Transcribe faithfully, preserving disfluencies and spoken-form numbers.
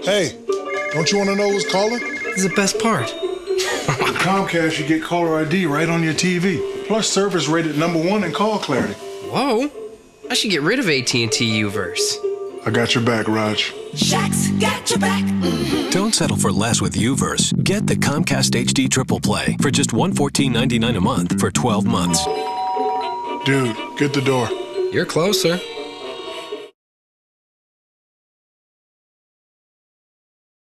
Hey, don't you want to know who's calling? This is the best part. With Comcast, you get caller I D right on your T V. Plus, service rated number one in call clarity. Whoa. I should get rid of A T and T U-verse. I got your back, Raj. Shaq's got your back. Mm-hmm. Don't settle for less with U-verse. Get the Comcast H D Triple Play for just one hundred fourteen dollars and ninety-nine cents a month for twelve months. Dude, get the door. You're closer.